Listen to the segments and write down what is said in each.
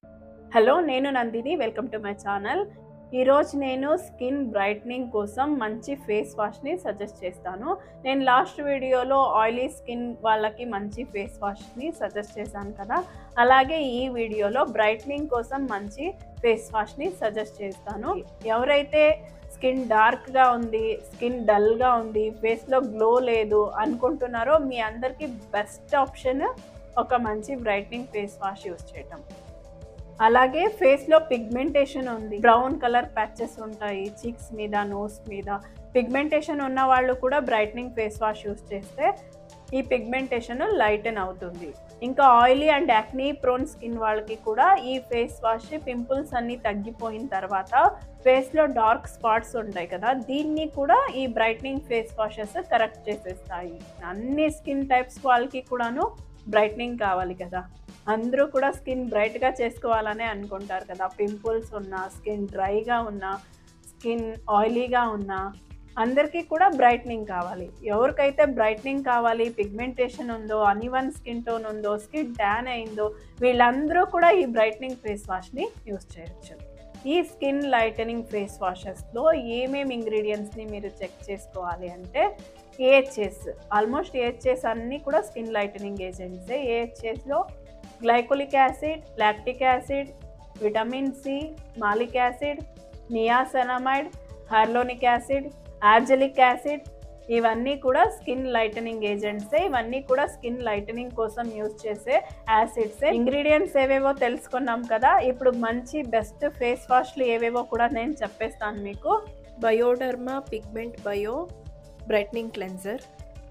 Hello, నేను Nandini. Welcome to my channel. ఈరోజు నేను స్కిన్ బ్రైట్నింగ్ కోసం మంచి ఫేస్ వాష్ని సజెస్ట్ చేస్తాను. నేను లాస్ట్ వీడియోలో ఆయిలీ స్కిన్ వాళ్ళకి మంచి ఫేస్ వాష్ని సజెస్ట్ చేశాను కదా, అలాగే ఈ వీడియోలో బ్రైట్నింగ్ కోసం మంచి ఫేస్ వాష్ని సజెస్ట్ చేస్తాను. ఎవరైతే స్కిన్ డార్క్గా ఉంది, స్కిన్ డల్గా ఉంది, ఫేస్లో గ్లో లేదు అనుకుంటున్నారో మీ అందరికీ బెస్ట్ ఆప్షన్ ఒక మంచి బ్రైట్నింగ్ ఫేస్ వాష్ యూస్ చేయటం. అలాగే ఫేస్లో పిగ్మెంటేషన్ ఉంది, బ్రౌన్ కలర్ ప్యాచెస్ ఉంటాయి చీక్స్ మీద, నోస్ మీద. పిగ్మెంటేషన్ ఉన్న వాళ్ళు కూడా బ్రైట్నింగ్ ఫేస్ వాష్ యూస్ చేస్తే ఈ పిగ్మెంటేషన్ లైటన్ అవుతుంది. ఇంకా oily and acne prone skin వాళ్ళకి కూడా ఈ ఫేస్ వాష్ పింపుల్స్ అన్నీ తగ్గిపోయిన తర్వాత ఫేస్లో డార్క్ స్పాట్స్ ఉంటాయి కదా, దీన్ని కూడా ఈ బ్రైట్నింగ్ ఫేస్ వాషెస్ కరెక్ట్ చేసేస్తాయి. అన్ని స్కిన్ టైప్స్ వాళ్ళకి కూడాను బ్రైట్నింగ్ కావాలి కదా, అందరూ కూడా స్కిన్ బ్రైట్గా చేసుకోవాలనే అనుకుంటారు కదా. పింపుల్స్ ఉన్నా, స్కిన్ డ్రైగా ఉన్నా, స్కిన్ ఆయిలీగా ఉన్నా అందరికీ కూడా బ్రైట్నింగ్ కావాలి. ఎవరికైతే బ్రైట్నింగ్ కావాలి, పిగ్మెంటేషన్ ఉందో, అన్ఈవెన్ స్కిన్ టోన్ ఉందో, స్కిన్ ట్యాన్ అయిందో వీళ్ళందరూ కూడా ఈ బ్రైట్నింగ్ ఫేస్ వాష్ని యూస్ చేయొచ్చు. ఈ స్కిన్ లైటనింగ్ ఫేస్ వాషెస్లో ఏమేమి ఇంగ్రీడియంట్స్ని మీరు చెక్ చేసుకోవాలి అంటే ఏహెచ్ఎస్, ఆల్మోస్ట్ ఏహెచ్ఎస్ అన్నీ కూడా స్కిన్ లైటనింగ్ ఏజెంట్సే. ఏహెచ్ఎస్లో glycolic acid, lactic acid, vitamin C, malic acid, niacinamide, hyaluronic acid, azelaic acid ఇవన్నీ కూడా స్కిన్ లైటనింగ్ ఏజెంట్సే. ఇవన్నీ కూడా స్కిన్ లైటనింగ్ కోసం యూజ్ చేసే యాసిడ్సే. ఇంగ్రీడియంట్స్ ఏవేవో తెలుసుకున్నాం కదా, ఇప్పుడు మంచి బెస్ట్ ఫేస్ వాష్లు ఏవేవో కూడా నేను చెప్పేస్తాను మీకు. Bioderma pigment bio brightening cleanser,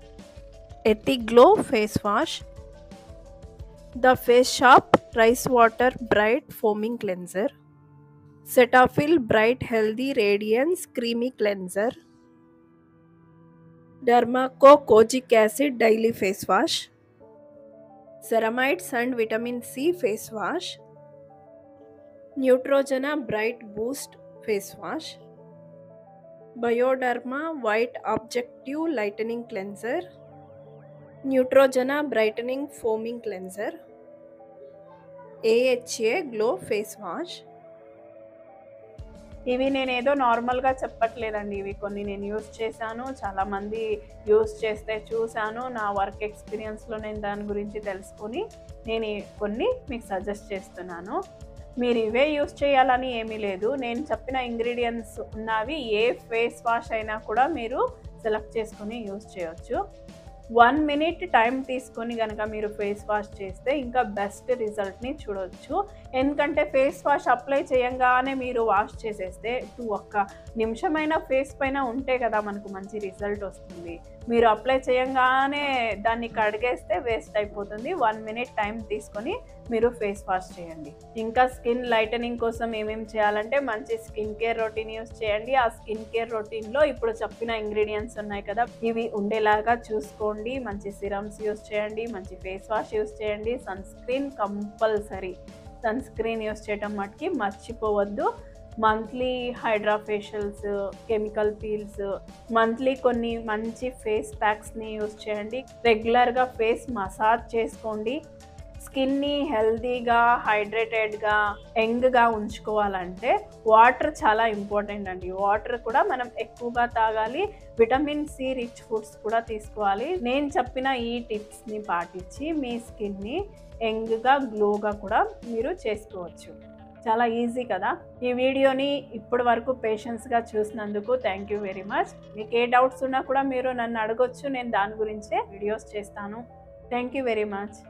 Ethiglo face wash, the Face Shop rice water bright foaming cleanser, Cetaphil bright healthy radiance creamy cleanser, Dermaco kojic acid daily face wash, ceramides and vitamin C face wash, Neutrogena bright boost face wash, Bioderma white objective lightening cleanser, Neutrogena brightening foaming cleanser, AHA glow face wash. ఇవి నేనేదో నార్మల్గా చెప్పట్లేదండి, ఇవి కొన్ని నేను use చేశాను, చాలామంది use చేస్తే చూశాను, నా వర్క్ ఎక్స్పీరియన్స్లో నేను దాని గురించి తెలుసుకొని నేను కొన్ని మీకు సజెస్ట్ చేస్తున్నాను. మీరు ఇవే యూస్ చేయాలని ఏమీ లేదు, నేను చెప్పిన ఇంగ్రీడియంట్స్ ఉన్నవి ఏ ఫేస్ వాష్ అయినా కూడా మీరు సెలెక్ట్ చేసుకొని యూస్ చేయొచ్చు. 1 minute టైం తీసుకొని కనుక మీరు ఫేస్ వాష్ చేస్తే ఇంకా బెస్ట్ రిజల్ట్ని చూడవచ్చు. ఎందుకంటే ఫేస్ వాష్ అప్లై చేయంగానే మీరు వాష్ చేసేస్తే ఒక్క నిమిషమైన ఫేస్ పైన ఉంటే కదా మనకు మంచి రిజల్ట్ వస్తుంది. మీరు అప్లై చేయంగానే దాన్ని కడిగేస్తే వేస్ట్ అయిపోతుంది. 1 minute టైం తీసుకొని మీరు ఫేస్ వాష్ చేయండి. ఇంకా స్కిన్ లైటనింగ్ కోసం ఏమేమి చేయాలంటే మంచి స్కిన్ కేర్ రొటీన్ యూస్ చేయండి. ఆ స్కిన్ కేర్ రొటీన్లో ఇప్పుడు చెప్పిన ఇంగ్రీడియంట్స్ ఉన్నాయి కదా, ఇవి ఉండేలాగా చూసుకోండి. మంచి సిరమ్స్ యూస్ చేయండి, మంచి ఫేస్ వాష్ యూస్ చేయండి, sunscreen compulsory, sunscreen use చేయటం మటుకి మర్చిపోవద్దు. Monthly hydra facials, chemical peels, monthly కొన్ని మంచి ఫేస్ ప్యాక్స్ని యూస్ చేయండి. రెగ్యులర్గా ఫేస్ మసాజ్ చేసుకోండి. స్కిన్ని హెల్తీగా, హైడ్రేటెడ్గా, యంగ్గా ఉంచుకోవాలంటే వాటర్ చాలా ఇంపార్టెంట్ అండి. వాటర్ కూడా మనం ఎక్కువగా తాగాలి. విటమిన్ సి రిచ్ ఫుడ్స్ కూడా తీసుకోవాలి. నేను చెప్పిన ఈ టిప్స్ని పాటించి మీ స్కిన్ని యంగ్గా, గ్లోగా కూడా మీరు చేసుకోవచ్చు. చాలా ఈజీ కదా. ఈ వీడియోని ఇప్పటి వరకు పేషెన్స్గా చూసినందుకు థ్యాంక్ యూ వెరీ మచ్. మీకు ఏ డౌట్స్ ఉన్నా కూడా మీరు నన్ను అడగొచ్చు, నేను దాని గురించే వీడియోస్ చేస్తాను. Thank you very much.